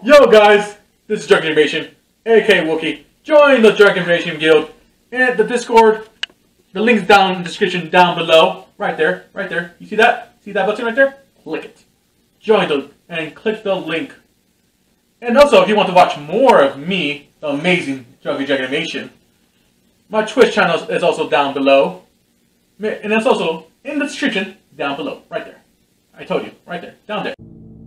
Yo guys, this is Drunk Invasion, aka Wookie. Join the Drunk Invasion Guild and the Discord. The link's down in the description down below. Right there, right there. You see that? See that button right there? Click it. Join the and click the link. And also, if you want to watch more of me, the amazing Drunk Invasion, my Twitch channel is also down below. And it's also in the description down below. Right there. I told you. Right there. Down there.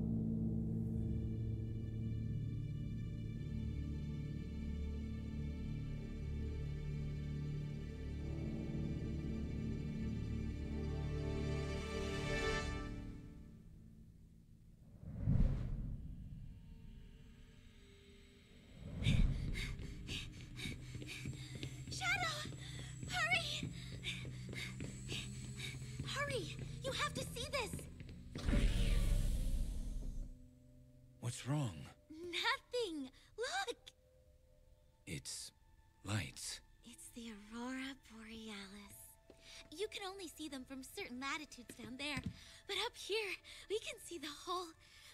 What's wrong? Nothing. Look. It's lights. It's the Aurora Borealis. You can only see them from certain latitudes down there, but up here we can see the whole.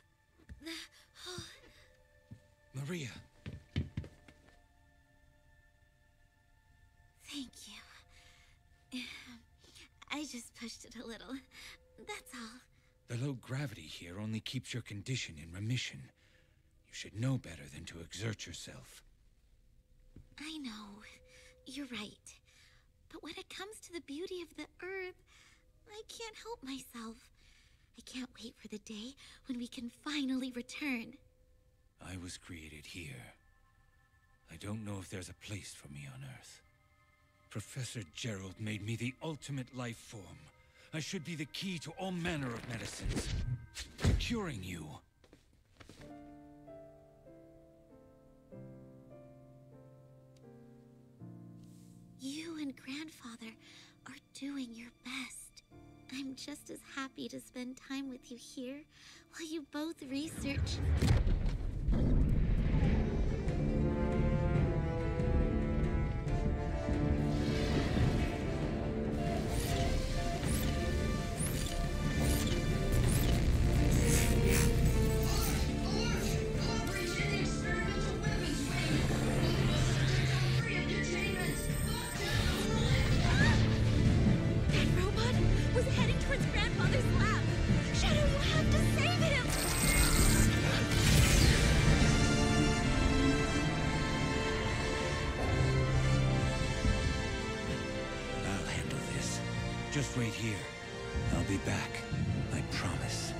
Maria. Thank you. I just pushed it a little. That's all. The low gravity here only keeps your condition in remission. You should know better than to exert yourself. I know. You're right. But when it comes to the beauty of the Earth, I can't help myself. I can't wait for the day when we can finally return. I was created here. I don't know if there's a place for me on Earth. Professor Gerald made me the ultimate life form. I should be the key to all manner of medicines. Curing you. You and Grandfather are doing your best. I'm just as happy to spend time with you here while you both research. Just wait here. I'll be back. I promise.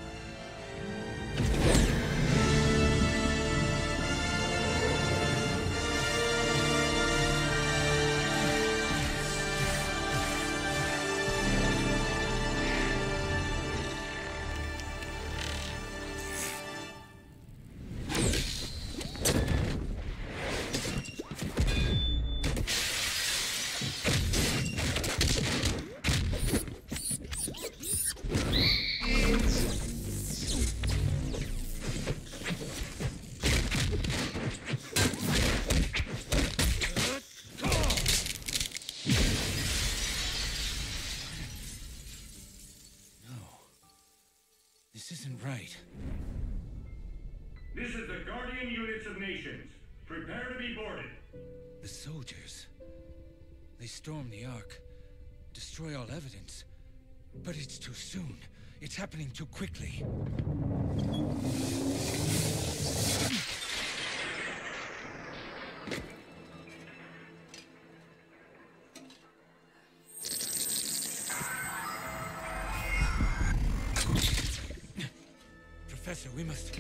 This isn't right. This is the Guardian Units of Nations. Prepare to be boarded. The soldiers. They storm the Ark, destroy all evidence. But it's too soon. It's happening too quickly. Professor, we must...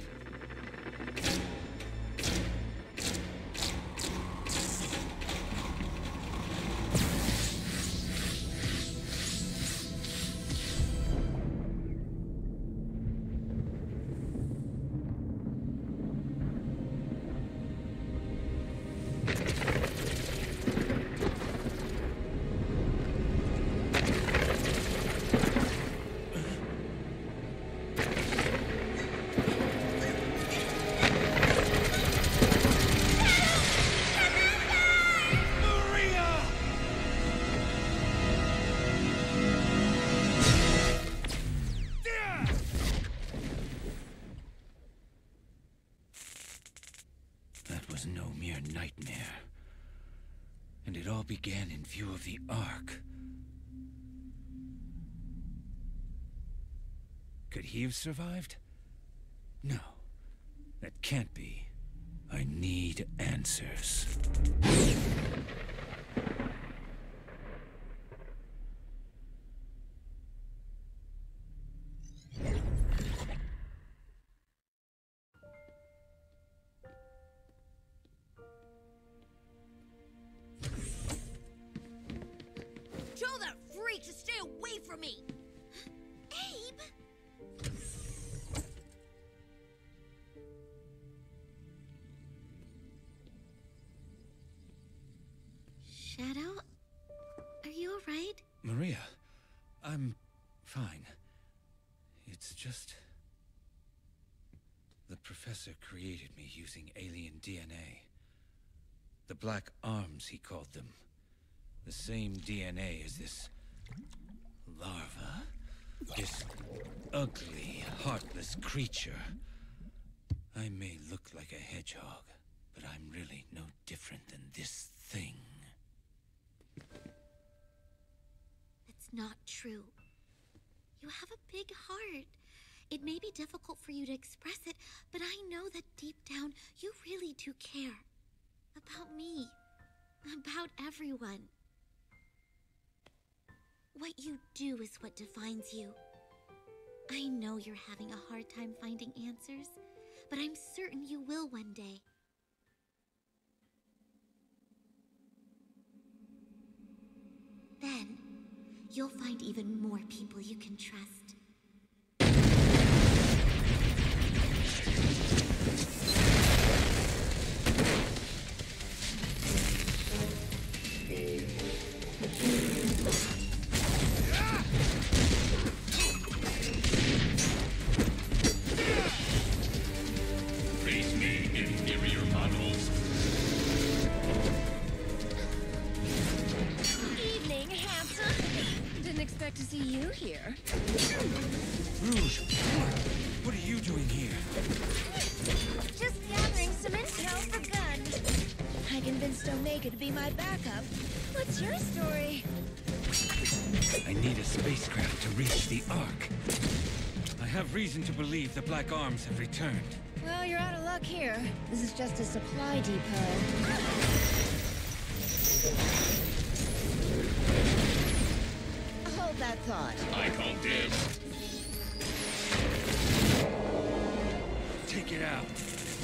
was no mere nightmare. And it all began in view of the Ark. Could he have survived? No, that can't be. I need answers. Tell that freak to stay away from me! Abe! Shadow? Are you alright? Maria, I'm fine. It's just... the professor created me using alien DNA. The Black Arms, he called them. The same DNA as this... larva. This ugly, heartless creature. I may look like a hedgehog, but I'm really no different than this thing. It's not true. You have a big heart. It may be difficult for you to express it, but I know that deep down you really do care. About me. About everyone. What you do is what defines you. I know you're having a hard time finding answers, but I'm certain you will one day. Then, you'll find even more people you can trust. Face me, inferior models. Evening, handsome. Didn't expect to see you here. Rouge, what are you doing here? Just gathering some intel for Gun. I convinced Omega to be my backup. What's your story? I need a spacecraft to reach the Ark. I have reason to believe the Black Arms have returned. Well, you're out of luck here. This is just a supply depot. Hold that thought. I call dibs. Take it out.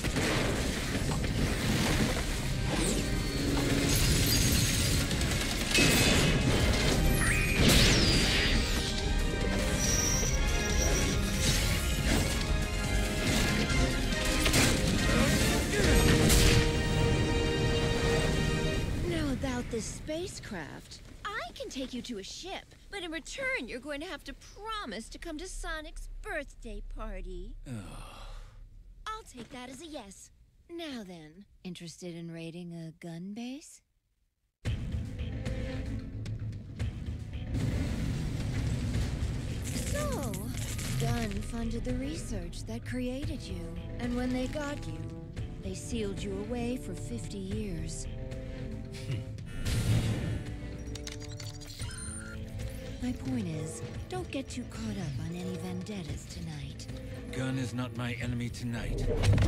Now about this spacecraft. I can take you to a ship, but in return you're going to have to promise to come to Sonic's birthday party. I'll take that as a yes. Now then, interested in raiding a gun base? So, Gun funded the research that created you. And when they got you, they sealed you away for 50 years. My point is, don't get too caught up on any vendettas tonight. Gun is not my enemy tonight.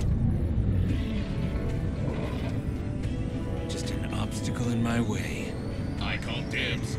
Just an obstacle in my way. I call dibs.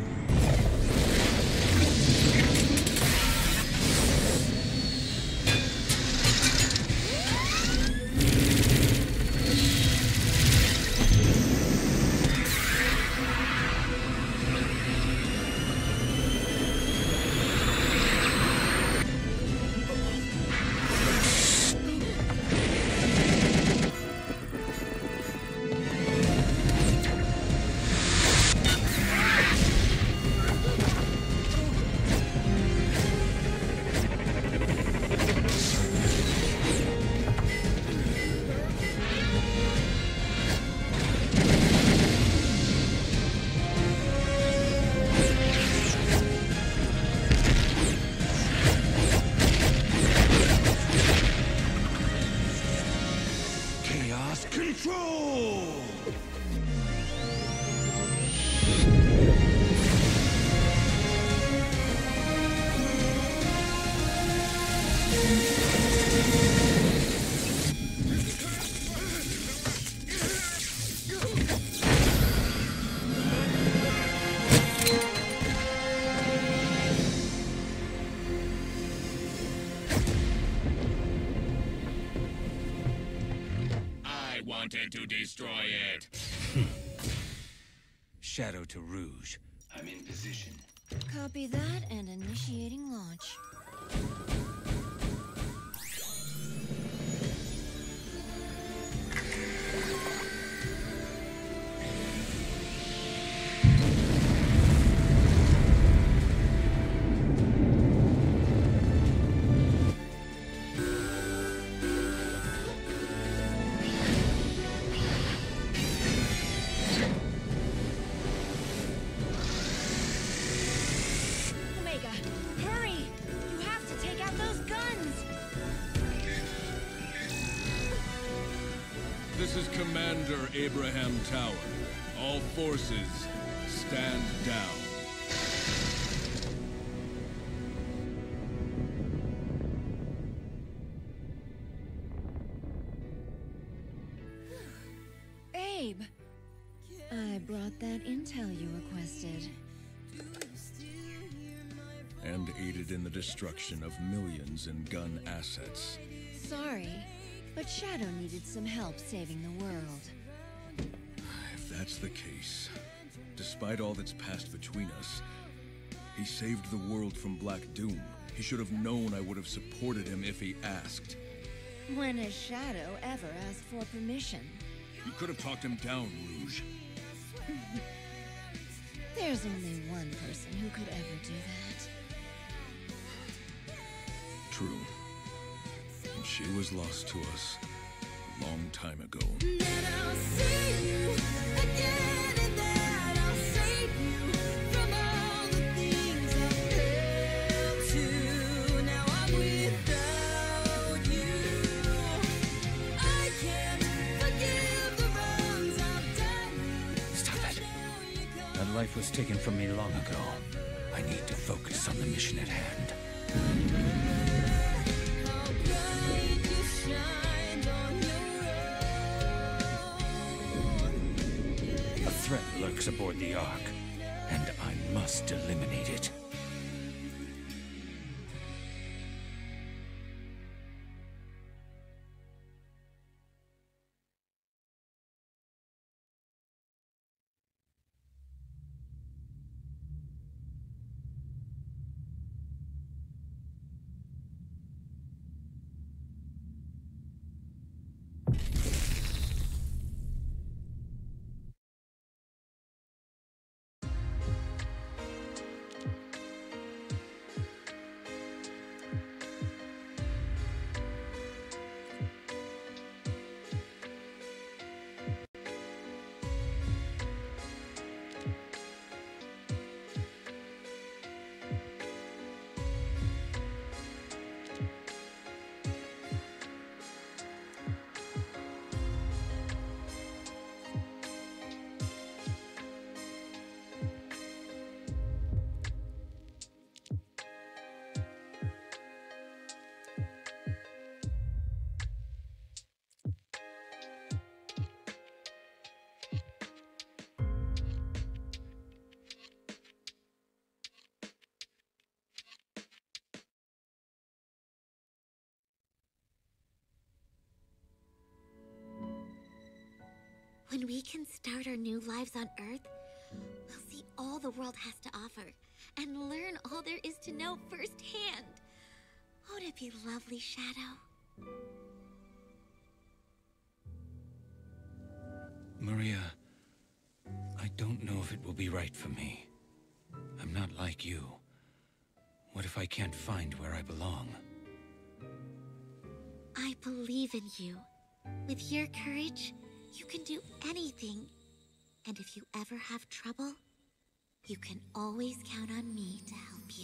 Chaos Control! Wanted to destroy it. Shadow to Rouge. I'm in position. Copy that and initiating launch. This is Commander Abraham Tower. All forces, stand down. Abe! I brought that intel you requested. And aided in the destruction of millions in gun assets. Sorry, but Shadow needed some help saving the world. If that's the case, despite all that's passed between us, he saved the world from Black Doom. He should have known I would have supported him if he asked. When has Shadow ever asked for permission? You could have talked him down, Rouge. There's only one person who could ever do that. True. And she was lost to us a long time ago. Stop it. That life was taken from me long ago. I need to focus on the mission at hand. A threat lurks aboard the Ark, and I must eliminate it. When we can start our new lives on Earth, we'll see all the world has to offer and learn all there is to know firsthand. Won't it be lovely, Shadow? Maria, I don't know if it will be right for me. I'm not like you. What if I can't find where I belong? I believe in you. With your courage, you can do anything. And if you ever have trouble, you can always count on me to help you.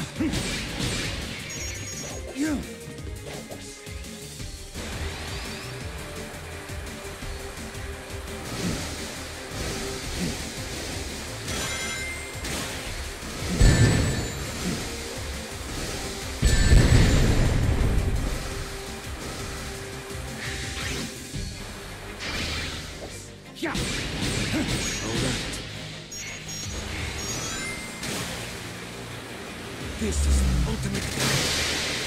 This is the ultimate power.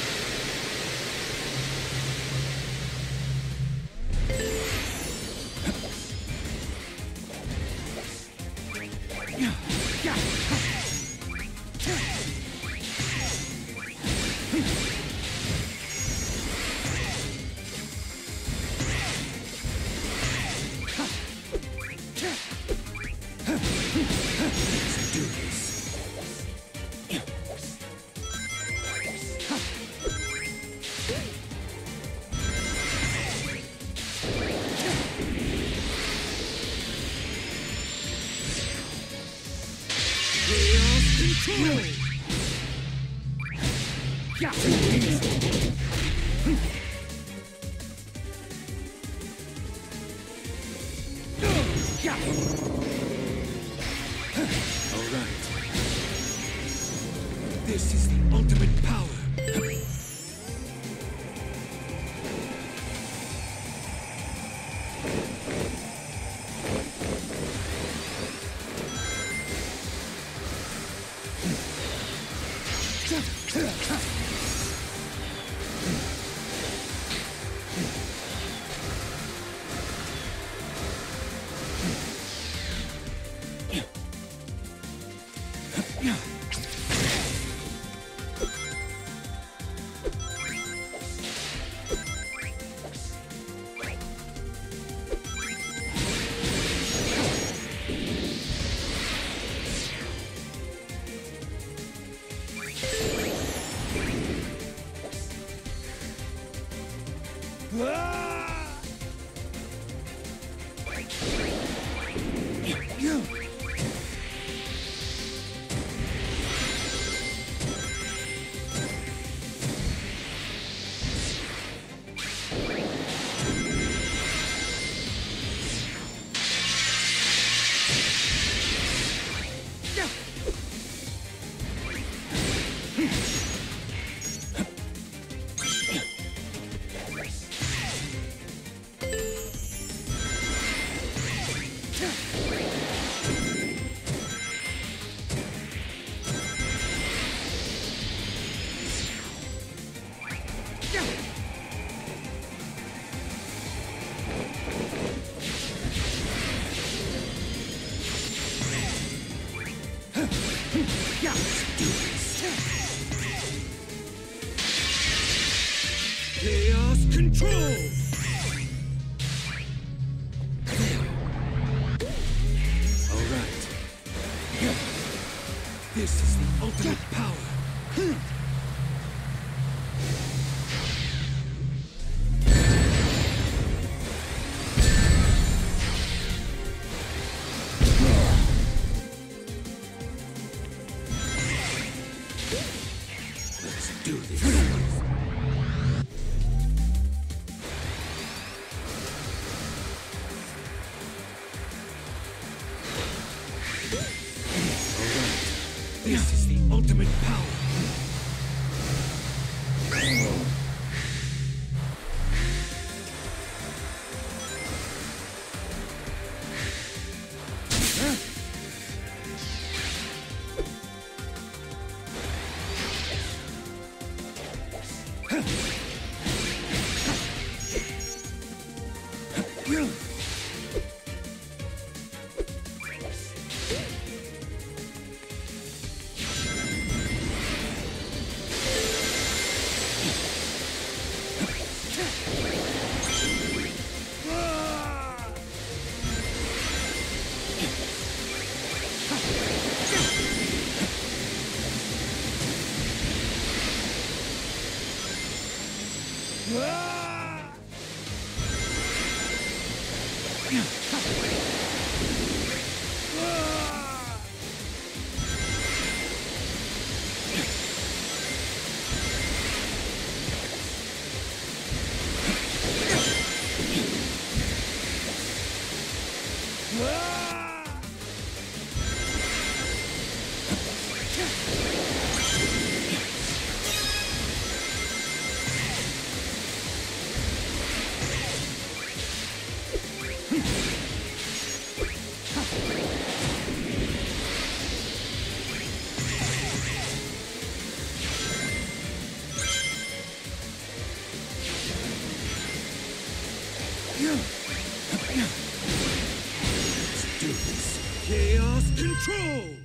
This is the ultimate power. Chaos control! Alright. This is the ultimate power. Let's do this. This is the ultimate power. control!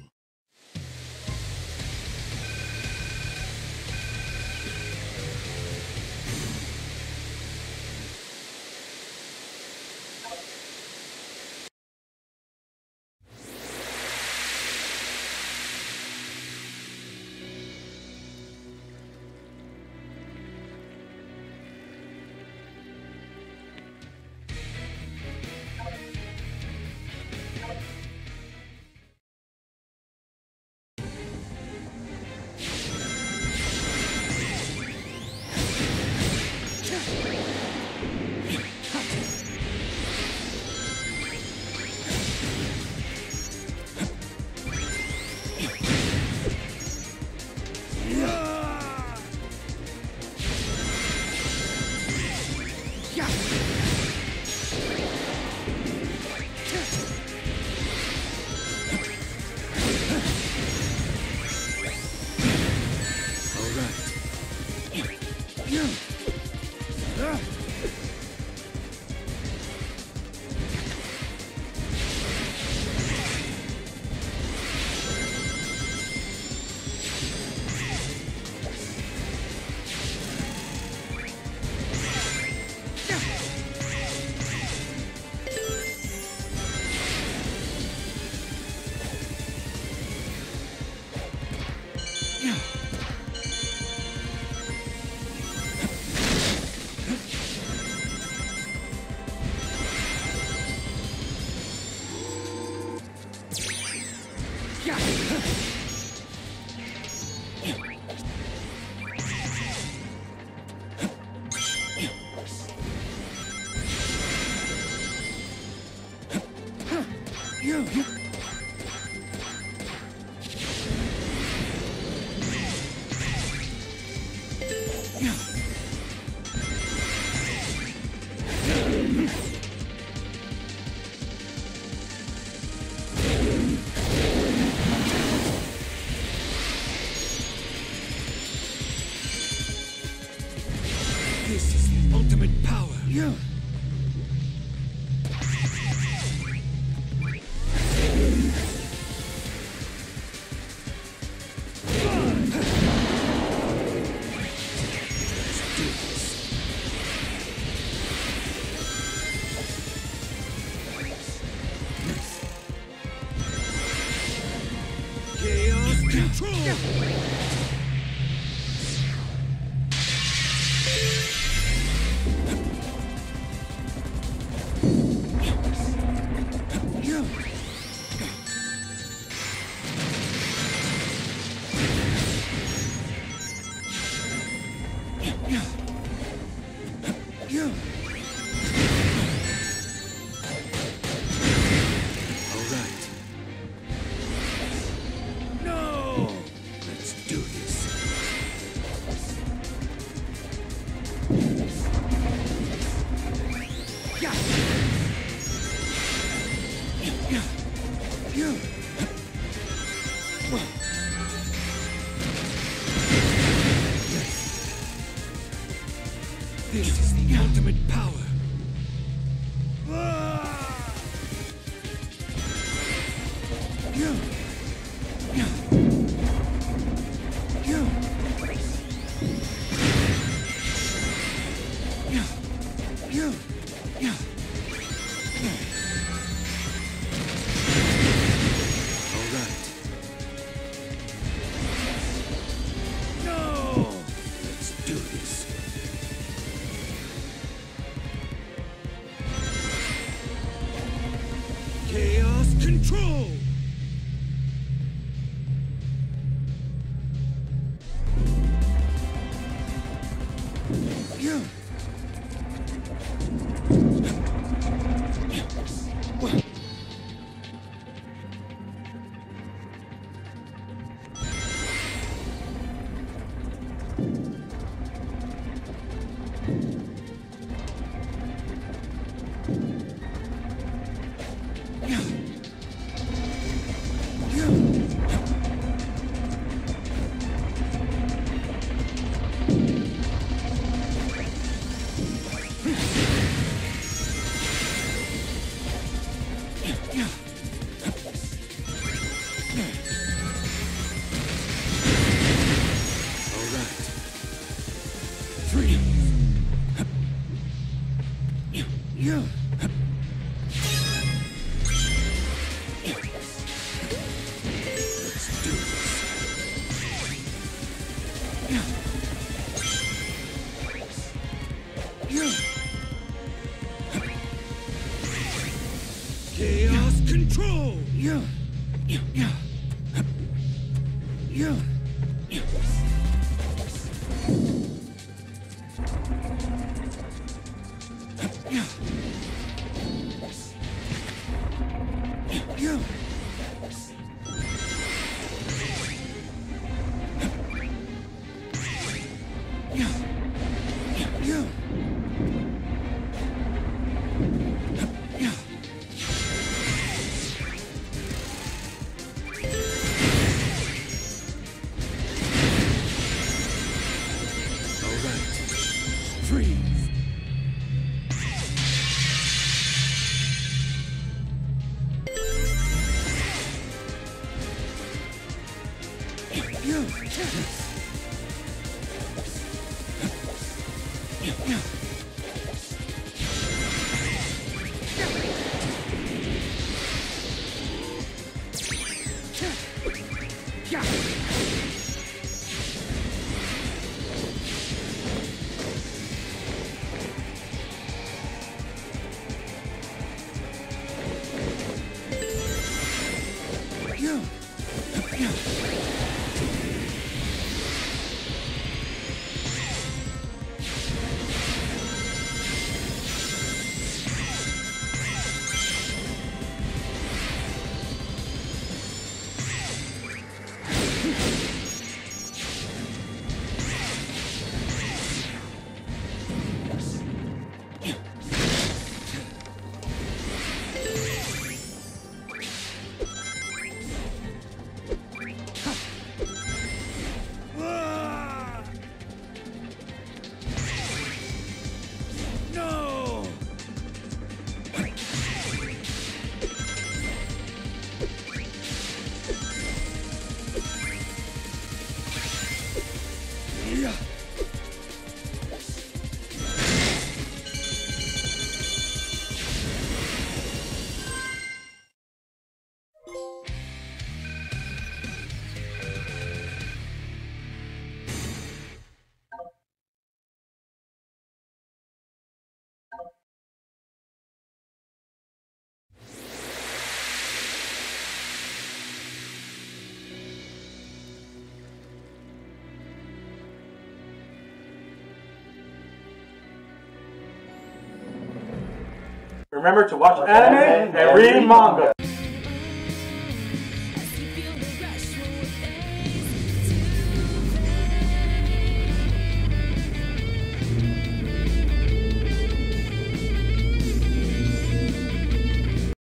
This is the ultimate power. Chaos control! No! Let's do this. This is the ultimate power. Chaos control! Freeze! Yeah. Let's do this. Chaos control! Yeah. Remember to watch anime and read manga.